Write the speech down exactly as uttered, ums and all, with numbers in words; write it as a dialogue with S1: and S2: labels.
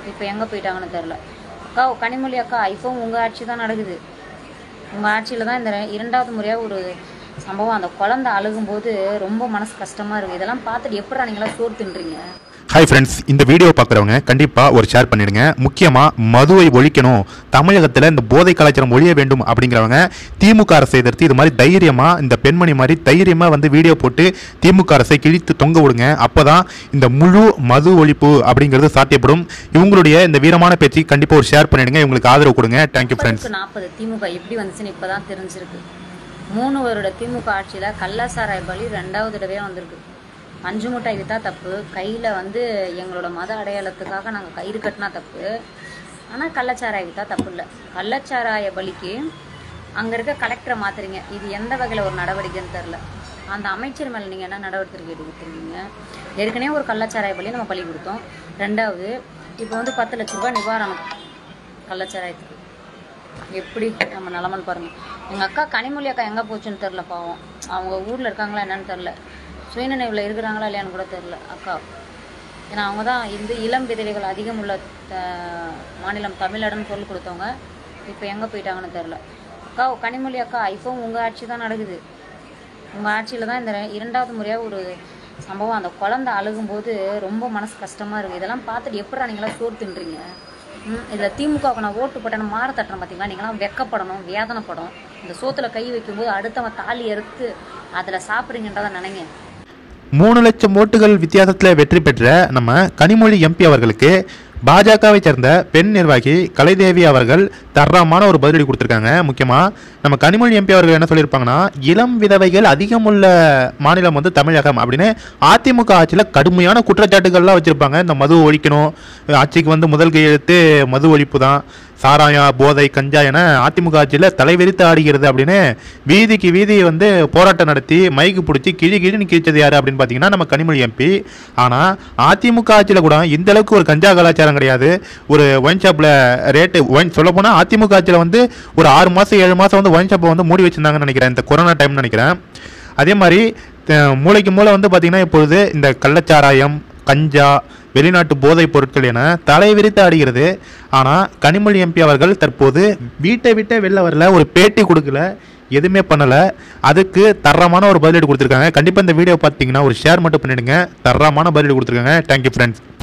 S1: இப்போ எங்கே போயிட்டாங்கன்னு தெரில. அக்கா கனிமொழி அக்கா, இப்போவும் உங்கள் ஆட்சி தான் நடக்குது. உங்கள் ஆட்சியில் தான் இந்த இரண்டாவது முறையாக ஒரு சம்பவம். அந்த குழந்தை அழுகும்போது ரொம்ப மனசு கஷ்டமாக இருக்குது. இதெல்லாம் பார்த்துட்டு எப்படா நீங்களாம் சோறு தின்றீங்க?
S2: ஹாய் ஃப்ரெண்ட்ஸ், இந்த வீடியோ பார்க்குறவங்க கண்டிப்பாக ஒரு ஷேர் பண்ணிடுங்க. முக்கியமாக மதுவை ஒழிக்கணும், தமிழகத்தில் இந்த போதை கலாச்சாரம் ஒழிய வேண்டும் அப்படிங்கிறவங்க திமுக அரசை எதிர்த்து இது மாதிரி தைரியமாக இந்த பெண்மணி மாதிரி தைரியமாக வந்து வீடியோ போட்டு திமுக அரசை கிழித்து தொங்க விடுங்க. அப்போ தான் இந்த முழு மது ஒழிப்பு அப்படிங்கிறது சாத்தியப்படும். இவங்களுடைய இந்த வீரமான பேச்சு கண்டிப்பாக ஒரு ஷேர் பண்ணிடுங்க, இவங்களுக்கு ஆதரவு கொடுங்க. Thank you friends.
S1: நாற்பது திமுக எப்படி வந்துச்சுன்னு இப்போ தான் தெரிஞ்சிருக்கு. மூணு வருட திமுக ஆட்சியில் கள்ளசாராய பலி ரெண்டாவது தடவையாக வந்திருக்கு. பஞ்சு மிட்டாய் விற்றா தப்பு, கையில் வந்து எங்களோட மத அடையாளத்துக்காக நாங்கள் கயிறு கட்டினா தப்பு, ஆனால் கள்ளச்சாராய விற்றா தப்பு இல்லை. கள்ளச்சாராய பலிக்கு அங்கே இருக்க கலெக்டரை மாற்றுறீங்க. இது எந்த வகையில் ஒரு நடவடிக்கைன்னு தெரில. அந்த அமைச்சர் மேலே நீங்கள் என்ன நடவடிக்கை எடுத்துருக்கீங்க? ஏற்கனவே ஒரு கள்ளச்சாராய பலி நம்ம பலி கொடுத்தோம். ரெண்டாவது இப்போ வந்து பத்து லட்ச ரூபா நிவாரணம் கள்ளச்சாராயத்துக்கு. எப்படி நம்ம நிலமன்னு பாருங்கள். எங்கள் அக்கா கனிமொழி அக்கா எங்கே போச்சுன்னு தெரில. பாவம், அவங்க ஊரில் இருக்காங்களா என்னன்னு தெரில, சுயநினைவில் இருக்கிறாங்களா இல்லையான்னு கூட தெரில அக்கா. ஏன்னா அவங்க தான் இந்த இளம் விதவைகள் அதிகம் உள்ள த மாநிலம் தமிழ்நாடுன்னு பொருள் கொடுத்தவங்க. இப்போ எங்கே போயிட்டாங்கன்னு தெரில. அக்கா கனிமொழி அக்கா, இப்போவும் உங்கள் ஆட்சி தான் நடக்குது. உங்கள் ஆட்சியில் தான் இந்த இரண்டாவது முறையாக ஒரு சம்பவம். அந்த குழந்தை அழுகும்போது ரொம்ப மனசு கஷ்டமாக இருக்குது. இதெல்லாம் பார்த்துட்டு எப்படா நீங்களாம் சோறு தின்றீங்க? இதில் திமுகவுக்கு நான் ஓட்டு போட்டேன்னு மாற தட்டுறேன் பார்த்தீங்களா? நீங்களாம் வெக்கப்படணும், வேதனைப்படும். இந்த சோத்துல கை வைக்கும்போது அடுத்தவன் தாலி எடுத்து அதில் சாப்பிட்றீங்கன்றதை நினைங்க.
S2: மூணு லட்சம் ஓட்டுகள் வித்தியாசத்தில் வெற்றி பெற்ற நம்ம கனிமொழி எம்பி அவர்களுக்கு பாஜகவை சேர்ந்த பெண் நிர்வாகி கலைதேவி அவர்கள் தரமான ஒரு பதிலடி கொடுத்துருக்காங்க. முக்கியமாக நம்ம கனிமொழி எம்பி அவர்கள் என்ன சொல்லியிருப்பாங்கன்னா, இளம் விதவைகள் அதிகம் உள்ள மாநிலம் வந்து தமிழகம் அப்படின்னு அதிமுக ஆட்சியில் கடுமையான குற்றச்சாட்டுகள்லாம் வச்சுருப்பாங்க. இந்த மது ஒழிக்கணும், ஆட்சிக்கு வந்து முதல் கையெழுத்து மது ஒழிப்பு தான், சாராயம் போதை கஞ்சா என அதிமுக ஆட்சியில் தலைவிரித்து ஆடுகிறது அப்படின்னு வீதிக்கு வீதி வந்து போராட்டம் நடத்தி மைக்கு பிடிச்சி கிழி கிழின்னு கிழிச்சது யார் அப்படின்னு பார்த்தீங்கன்னா நம்ம கனிமொழி எம்பி. ஆனால் அதிமுக ஆட்சியில் கூட இந்த அளவுக்கு ஒரு கஞ்சா கலாச்சாரம் கிடையாது. ஒரு ஒயின் ஷாப்பில் ரேட்டு ஒயின் சொல்ல போனால் அதிமுக ஆட்சியில் வந்து ஒரு ஆறு மாதம் ஏழு மாதம் வந்து ஒயின் ஷாப்பை வந்து மூடி வச்சுருந்தாங்கன்னு நினைக்கிறேன், இந்த கொரோனா டைம்னு நினைக்கிறேன். அதே மாதிரி மூளைக்கு மூளை வந்து பார்த்திங்கன்னா இப்பொழுது இந்த கள்ளச்சாராயம், கஞ்சா, வெளிநாட்டு போதைப் பொருட்கள் என தலைவிரித்து ஆடுகிறது. ஆனால் கனிமொழி எம்பி அவர்கள் தற்போது வீட்டை விட்டே வெளில வரல, ஒரு பேட்டி கொடுக்கல, எதுவுமே பண்ணலை. அதுக்கு தரமான ஒரு பதிலீடு கொடுத்துருக்காங்க. கண்டிப்பாக இந்த வீடியோ பார்த்தீங்கன்னா ஒரு ஷேர் மட்டும் பண்ணிவிடுங்க. தரமான பதிலீடு கொடுத்துருக்காங்க. Thank you friends.